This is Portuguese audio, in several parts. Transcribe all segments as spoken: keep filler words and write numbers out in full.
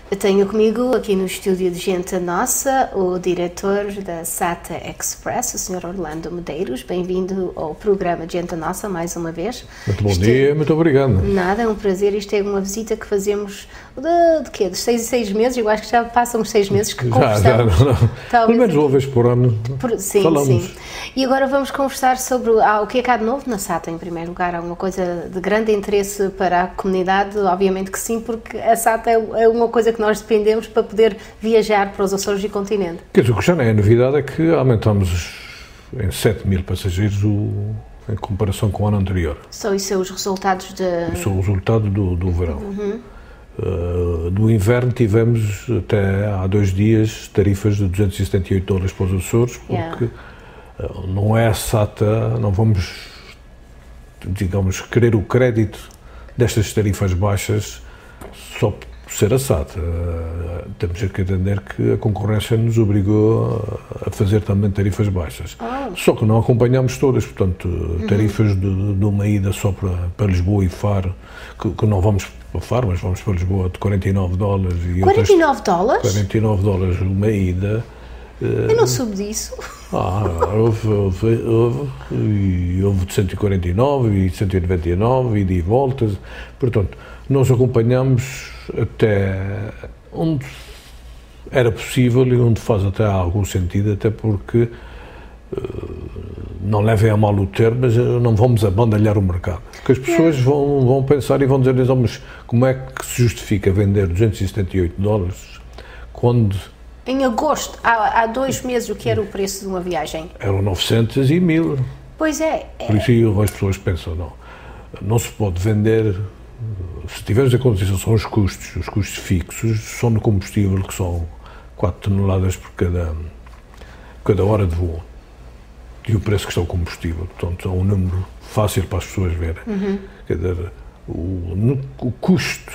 Eu tenho comigo aqui no estúdio de Gente Nossa o diretor da SATA Express, o senhor Orlando Medeiros. Bem-vindo ao programa Gente Nossa, mais uma vez. Muito bom Isto dia, é... muito obrigado. Nada, é um prazer. Isto é uma visita que fazemos de, de quê? De seis em seis meses, eu acho que já passam uns seis meses que já, conversamos. Já, não, não. Talvez Pelo menos uma vez por ano por, sim, falamos. Sim. E agora vamos conversar sobre ah, o que é que há de novo na SATA, em primeiro lugar. Há alguma coisa de grande interesse para a comunidade? Obviamente que sim, porque a SATA é uma coisa que nós dependemos para poder viajar para os Açores e continente. Quer dizer, o que já não é novidade é que aumentamos em sete mil passageiros o, em comparação com o ano anterior. São isso são os resultados de... Isso é o resultado do, do verão. Uhum. Uh, do inverno tivemos até há dois dias tarifas de duzentos e setenta e oito dólares para os Açores, porque Yeah. uh, não é a SATA, não vamos, digamos, querer o crédito destas tarifas baixas só por ser a SATA. Uh, temos que entender que a concorrência nos obrigou a fazer também tarifas baixas. Oh. Só que não acompanhamos todas, portanto, uhum. tarifas de, de uma ida só para, para Lisboa e Faro, que, que não vamos para Faro, mas vamos para Lisboa, de quarenta e nove dólares. E quarenta e nove dólares? quarenta e nove dólares uma ida. Eu não soube disso. Ah, houve, houve, houve, e houve de cento e quarenta e nove e de cento e noventa e nove, ida e voltas. Portanto, nós acompanhamos até onde era possível e onde faz até algum sentido, até porque, não levem a mal o termo, mas não vamos abandalhar o mercado. Porque as pessoas vão, vão pensar e vão dizer, mas como é que se justifica vender duzentos e setenta e oito dólares quando... Em agosto, há, há dois meses, o que era o preço de uma viagem? Eram novecentos e mil. Pois é. é... Por isso as pessoas pensam, não, não se pode vender... Se tivermos em consideração os custos, os custos fixos, só no combustível, que são quatro toneladas por cada, cada hora de voo, e o preço que está o combustível, portanto é um número fácil para as pessoas verem. Uhum. Quer dizer, o, o custo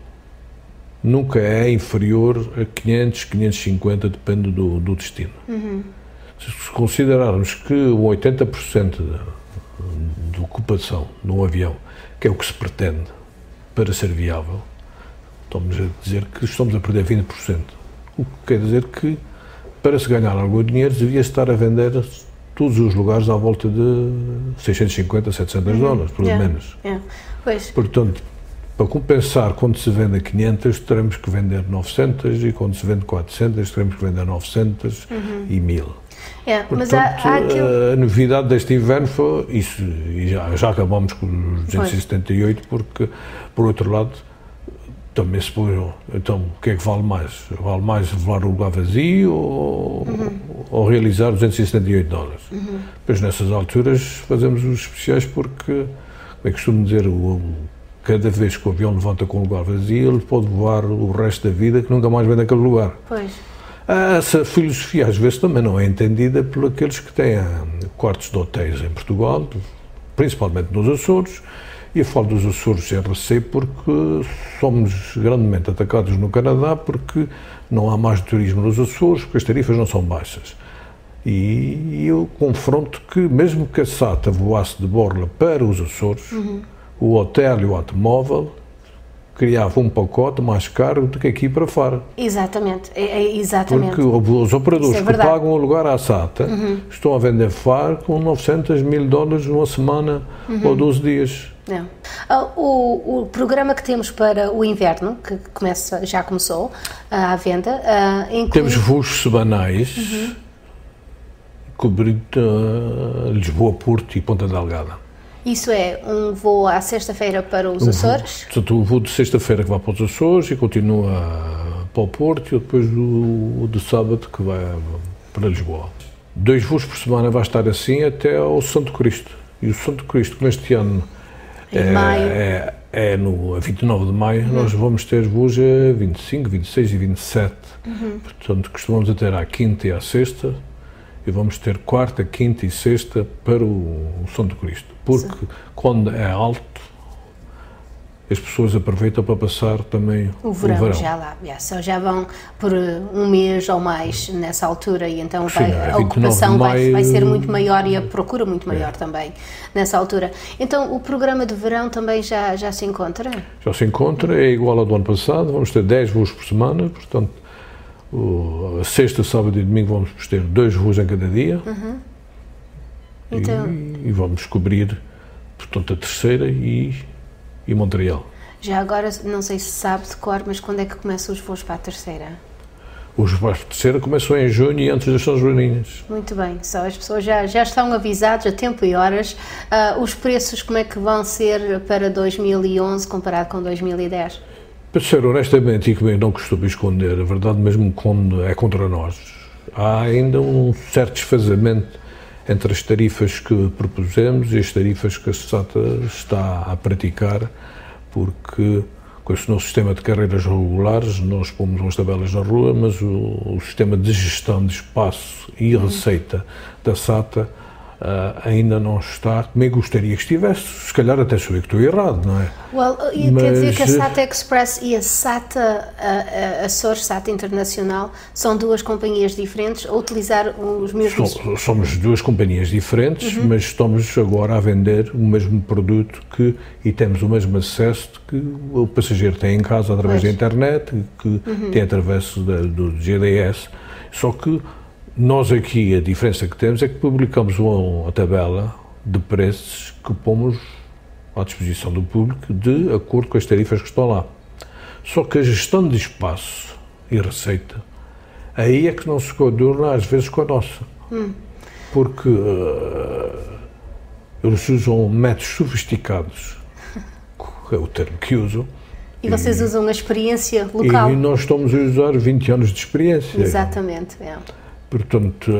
nunca é inferior a quinhentos, quinhentos e cinquenta, depende do, do destino. Uhum. Se considerarmos que o oitenta por cento da, da ocupação de um avião, que é o que se pretende para ser viável, estamos a dizer que estamos a perder vinte por cento. O que quer dizer que, para se ganhar algum dinheiro, devia estar a vender todos os lugares à volta de seiscentos e cinquenta, setecentos uhum. dólares, pelo yeah. menos. Yeah. Pois. Portanto, para compensar, quando se vende a quinhentos, teremos que vender novecentos, e quando se vende quatrocentos, teremos que vender novecentos uhum. e mil. É, Portanto, mas há, há aquilo... a novidade deste inverno foi isso, e já, já acabamos com os duzentos e setenta e oito, porque, por outro lado, também se pôs, então, o que é que vale mais? Vale mais levar o lugar vazio ou, uhum. ou realizar duzentos e setenta e oito dólares? Uhum. Depois, nessas alturas, fazemos os especiais porque, como é que costumo dizer, o, cada vez que o avião levanta com o lugar vazio, ele pode voar o resto da vida que nunca mais vem naquele lugar. Pois. Essa filosofia às vezes também não é entendida por aqueles que têm quartos de hotéis em Portugal, principalmente nos Açores, e eu falo dos Açores sem receio porque somos grandemente atacados no Canadá porque não há mais turismo nos Açores, porque as tarifas não são baixas. E eu confronto que mesmo que a SATA voasse de Borla para os Açores, uhum. o hotel e o automóvel criava um pacote mais caro do que aqui para Faro. Exatamente, é, é exatamente. Porque os operadores é que pagam o lugar à SATA uhum. estão a vender Faro com novecentos mil dólares numa semana uhum. ou doze dias. É. O, o programa que temos para o inverno, que começa, já começou à venda, inclui... Temos voos semanais, uhum. cobrindo uh, Lisboa, Porto e Ponta Delgada. Isso é um voo à sexta-feira para os um Açores? Voo, portanto, o voo de sexta-feira que vai para os Açores e continua para o Porto, e depois o, o de sábado que vai para Lisboa. Dois voos por semana vai estar assim até ao Santo Cristo. E o Santo Cristo, como este ano em é, maio. é, é no, a vinte e nove de maio, uhum. nós vamos ter voos a vinte e cinco, vinte e seis e vinte e sete. Uhum. Portanto, costumamos ter à quinta e à sexta, e vamos ter quarta, quinta e sexta para o, o Santo Cristo. Porque Sim. quando é alto, as pessoas aproveitam para passar também o verão. O verão. Já lá, já, só já vão por um mês ou mais nessa altura e então Sim, vai, é a ocupação vai, maio, vai ser muito maior e a procura muito maior é. também nessa altura. Então o programa de verão também já, já se encontra? Já se encontra, é igual ao do ano passado, vamos ter dez voos por semana, portanto, o, a sexta, sábado e domingo vamos ter dois voos em cada dia. Uhum. Então... e, e vamos cobrir, portanto, a terceira e, e Montreal. Já agora, não sei se sabe de cor, mas quando é que começam os voos para a terceira? Os voos para a terceira começam em junho e antes das São Joaninhas. Muito bem, só as pessoas já, já estão avisadas a tempo e horas. Uh, os preços, como é que vão ser para dois mil e onze comparado com dois mil e dez? Para ser honestamente, e que não costumo esconder, a verdade mesmo quando é contra nós, há ainda um certo desfazamento entre as tarifas que propusemos e as tarifas que a SATA está a praticar, porque com esse novo sistema de carreiras regulares nós pomos umas tabelas na rua, mas o, o sistema de gestão de espaço e receita da SATA uh, ainda não está como eu gostaria que estivesse. Se calhar até sou eu que estou errado, não é? Well, e mas, quer dizer que a SATA Express e a SATA, a, a, a SOR SATA Internacional, são duas companhias diferentes a utilizar os mesmos... Somos, somos duas companhias diferentes, uhum. mas estamos agora a vender o mesmo produto que, e temos o mesmo acesso que o passageiro tem em casa através pois. da internet, que uhum. tem através da, do G D S. Só que nós aqui, a diferença que temos é que publicamos uma, uma tabela de preços que pomos à disposição do público de acordo com as tarifas que estão lá. Só que a gestão de espaço e receita, aí é que não se coaduna às vezes com a nossa. Hum. Porque uh, eles usam métodos sofisticados, que é o termo que usam. E vocês e, usam a experiência local. E nós estamos a usar vinte anos de experiência. Exatamente, é. Portanto,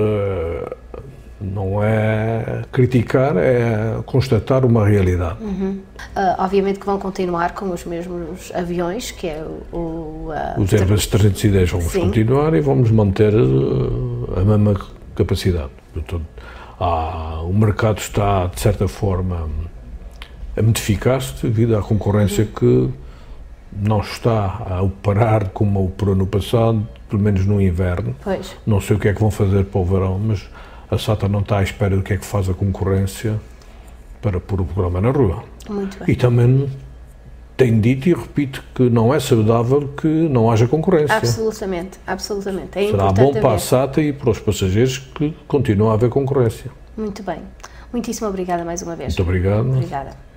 não é criticar, é constatar uma realidade. Uhum. Uh, obviamente que vão continuar com os mesmos aviões, que é o... o uh, os Airbus trezentos e dez vamos Sim. continuar e vamos manter uh, a mesma capacidade. Portanto, há, o mercado está, de certa forma, a modificar-se devido à concorrência uhum. que não está a operar como operou no passado, pelo menos no inverno. Pois. Não sei o que é que vão fazer para o verão, mas a SATA não está à espera do que é que faz a concorrência para pôr o programa na rua. Muito bem. E também tem dito e repito que não é saudável que não haja concorrência. Absolutamente, absolutamente. É Será bom para a SATA e para os passageiros que continuem a haver concorrência. Muito bem. Muitíssimo obrigada mais uma vez. Muito obrigado. Obrigada.